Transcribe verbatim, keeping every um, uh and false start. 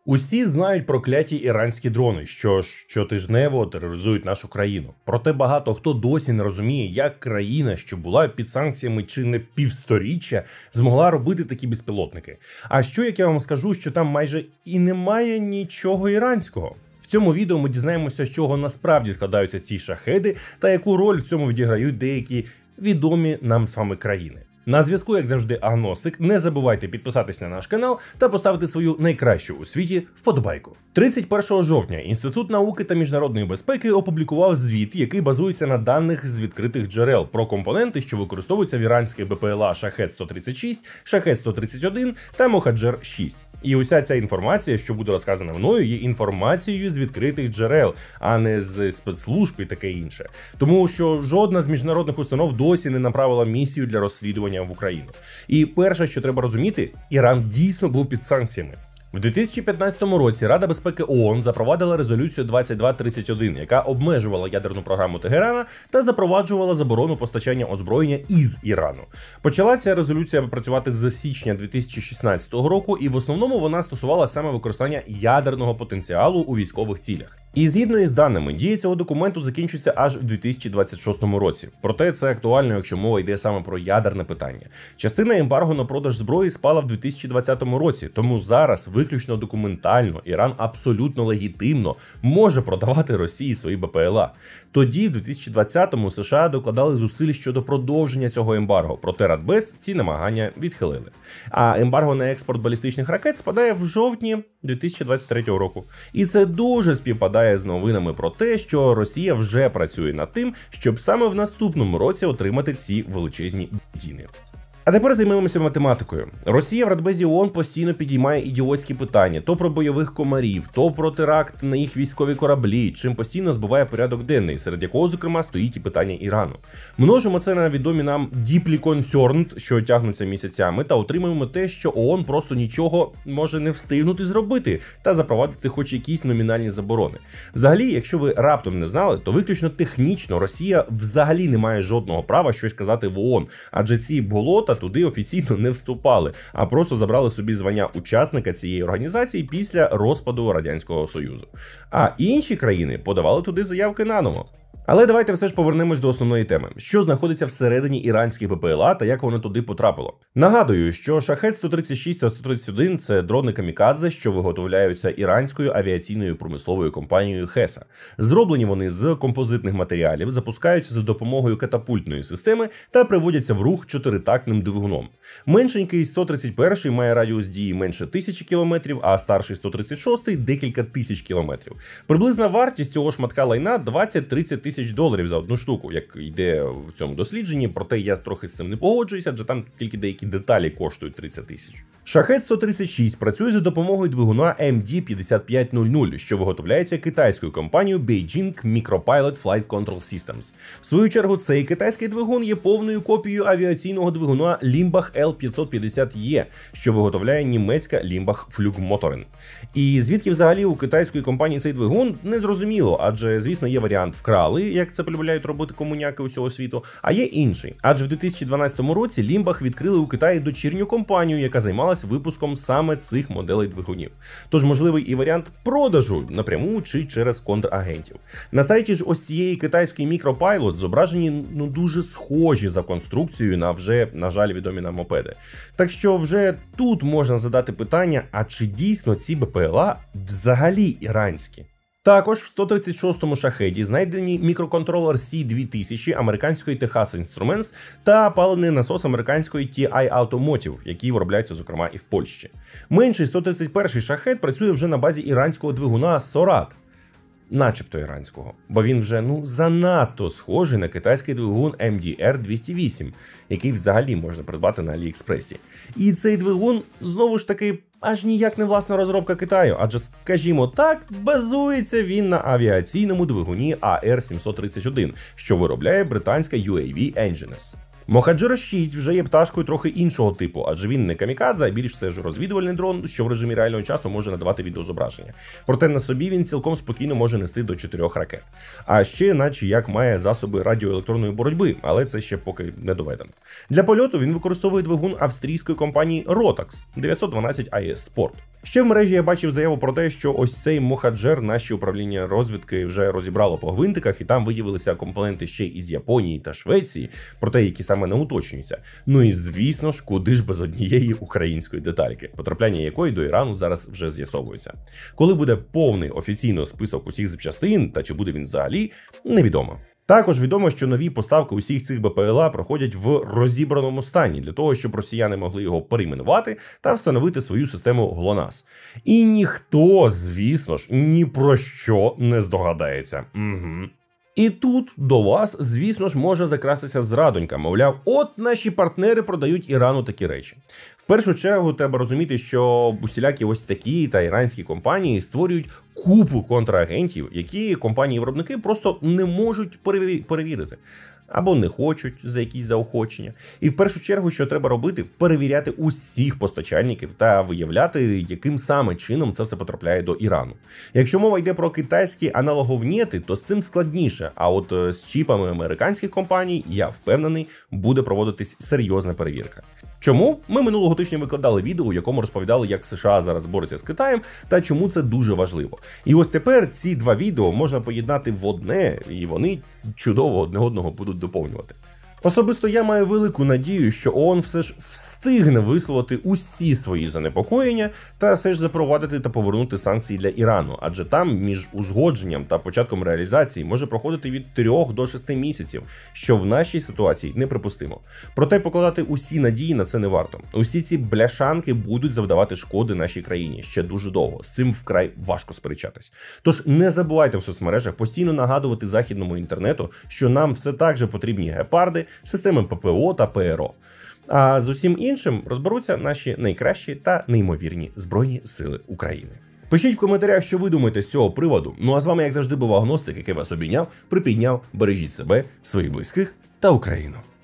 Усі знають про кляті іранські дрони, що щотижнево тероризують нашу країну. Проте багато хто досі не розуміє, як країна, що була під санкціями чи не півсторіччя, змогла робити такі безпілотники. А що, як я вам скажу, що там майже і немає нічого іранського? В цьому відео ми дізнаємося, з чого насправді складаються ці шахеди та яку роль в цьому відіграють деякі відомі нам з вами країни. На зв'язку, як завжди, агностик. Не забувайте підписатись на наш канал та поставити свою найкращу у світі вподобайку. тридцять першого жовтня Інститут науки та міжнародної безпеки опублікував звіт, який базується на даних з відкритих джерел про компоненти, що використовуються в іранських БПЛА Шахед сто тридцять шість, Шахед сто тридцять один та Мохаджер шість. І уся ця інформація, що буде розказана мною, є інформацією з відкритих джерел, а не з спецслужб і таке інше. Тому що жодна з міжнародних установ досі не направила місію для розслідування в Україну. І перше, що треба розуміти, Іран дійсно був під санкціями. В дві тисячі п'ятнадцятому році Рада безпеки ООН запровадила резолюцію двадцять два тридцять один, яка обмежувала ядерну програму Тегерана та запроваджувала заборону постачання озброєння із Ірану. Почала ця резолюція працювати з січня дві тисячі шістнадцятого року, і в основному вона стосувалася саме використання ядерного потенціалу у військових цілях. І згідно із даними, дія цього документу закінчується аж в дві тисячі двадцять шостому році. Проте це актуально, якщо мова йде саме про ядерне питання. Частина ембарго на продаж зброї спала в дві тисячі двадцятому році, тому зараз виключно документально Іран абсолютно легітимно може продавати Росії свої БПЛА. Тоді, в дві тисячі двадцятому, США докладали зусиль щодо продовження цього ембарго, проте Радбез ці намагання відхилили. А ембарго на експорт балістичних ракет спадає в жовтні дві тисячі двадцять третього року. І це дуже співпадає з новинами про те, що Росія вже працює над тим, щоб саме в наступному році отримати ці величезні діни. А тепер займемося математикою. Росія в Радбезі ООН постійно підіймає ідіотські питання то про бойових комарів, то про теракт на їх військові кораблі, чим постійно збиває порядок денний, серед якого, зокрема, стоїть і питання Ірану. Множимо це на відомі нам deeply concerned, що тягнуться місяцями, та отримуємо те, що ООН просто нічого може не встигнути зробити та запровадити хоч якісь номінальні заборони. Взагалі, якщо ви раптом не знали, то виключно технічно Росія взагалі не має жодного права щось казати в ООН, адже ці болота туди офіційно не вступали, а просто забрали собі звання учасника цієї організації після розпаду Радянського Союзу. А інші країни подавали туди заявки наново. Але давайте все ж повернемось до основної теми. Що знаходиться всередині іранських БПЛА та як воно туди потрапило? Нагадую, що Шахед сто тридцять шість та сто тридцять один – це дрони камікадзе, що виготовляються іранською авіаційною промисловою компанією Хеса. Зроблені вони з композитних матеріалів, запускаються за допомогою катапультної системи та приводяться в рух чотиритактним двигуном. Меншенький сто тридцять перший має радіус дії менше тисячі кілометрів, а старший сто тридцять шостий – декілька тисяч кілометрів. Приблизна вартість цього шматка лайна – двадцять-тридцять тисяч доларів за одну штуку, як йде в цьому дослідженні, проте я трохи з цим не погоджуюся, адже там тільки деякі деталі коштують тридцять тисяч. Шахед сто тридцять шість працює за допомогою двигуна ем ді п'ятдесят п'ять нуль нуль, що виготовляється китайською компанією Beijing Micropilot Flight Control Systems. В свою чергу, цей китайський двигун є повною копією авіаційного двигуна Limbach ел п'ятсот п'ятдесят є, що виготовляє німецька Limbach Flugmotoren. І звідки взагалі у китайської компанії цей двигун, не зрозуміло, адже, звісно, є варіант вкрали, як це полюбляють робити комуняки усього світу, а є інший. Адже в дві тисячі дванадцятому році Limbach відкрили у Китаї дочірню компанію, яка займалась випуском саме цих моделей двигунів. Тож можливий і варіант продажу напряму чи через контрагентів. На сайті ж ось цієї китайської Micropilot зображені ну дуже схожі за конструкцією на вже, на жаль, відомі нам мопеди. Так що вже тут можна задати питання, а чи дійсно ці БПЛА взагалі іранські? Також в сто тридцять шостому шахеді знайдені мікроконтролер сі дві тисячі американської Texas Instruments та паливний насос американської ті ай Automotive, які виробляються, зокрема, і в Польщі. Менший сто тридцять перший шахед працює вже на базі іранського двигуна Сорат. Начебто іранського, бо він вже ну занадто схожий на китайський двигун ем ді ар двісті вісім, який взагалі можна придбати на Аліекспресі. І цей двигун, знову ж таки, аж ніяк не власна розробка Китаю, адже, скажімо так, базується він на авіаційному двигуні а ар сімсот тридцять один, що виробляє британська ю ей ві Engines. Мохаджер шість вже є пташкою трохи іншого типу, адже він не камікадзе, а більш все ж розвідувальний дрон, що в режимі реального часу може надавати відеозображення. Проте на собі він цілком спокійно може нести до чотирьох ракет. А ще наче як має засоби радіоелектронної боротьби, але це ще поки не доведено. Для польоту він використовує двигун австрійської компанії Rotax дев'ятсот дванадцять ай ес Sport. Ще в мережі я бачив заяву про те, що ось цей Мохаджер наші управління розвідки вже розібрало по гвинтиках, і там виявилися компоненти ще із Японії та Швеції, проте які саме не уточнюються. Ну і звісно ж, куди ж без однієї української детальки, потрапляння якої до Ірану зараз вже з'ясовується. Коли буде повний офіційно список усіх запчастин, та чи буде він взагалі, невідомо. Також відомо, що нові поставки усіх цих БПЛА проходять в розібраному стані, для того, щоб росіяни могли його перейменувати та встановити свою систему ГЛОНАСС. І ніхто, звісно ж, ні про що не здогадається. Угу. І тут до вас, звісно ж, може закрастися зрадонька, мовляв, от наші партнери продають Ірану такі речі. В першу чергу треба розуміти, що усілякі ось такі та іранські компанії створюють купу контрагентів, які компанії-виробники просто не можуть перевірити. Або не хочуть за якісь заохочення. І в першу чергу, що треба робити, перевіряти усіх постачальників та виявляти, яким саме чином це все потрапляє до Ірану. Якщо мова йде про китайські аналоговнєти, то з цим складніше, а от з чіпами американських компаній, я впевнений, буде проводитись серйозна перевірка. Чому? Ми минулого тижня викладали відео, у якому розповідали, як США зараз бореться з Китаєм та чому це дуже важливо. І ось тепер ці два відео можна поєднати в одне, і вони чудово одне одного будуть доповнювати. Особисто я маю велику надію, що ООН все ж встигне висловити усі свої занепокоєння та все ж запровадити та повернути санкції для Ірану, адже там між узгодженням та початком реалізації може проходити від трьох до шести місяців, що в нашій ситуації неприпустимо. Проте покладати усі надії на це не варто. Усі ці бляшанки будуть завдавати шкоди нашій країні ще дуже довго, з цим вкрай важко сперечатись. Тож не забувайте в соцмережах постійно нагадувати західному інтернету, що нам все так же потрібні гепарди, системи ППО та ПРО. А з усім іншим розберуться наші найкращі та неймовірні Збройні Сили України. Пишіть в коментарях, що ви думаєте з цього приводу. Ну а з вами, як завжди, був агностик, який вас обійняв, припідняв, бережіть себе, своїх близьких та Україну.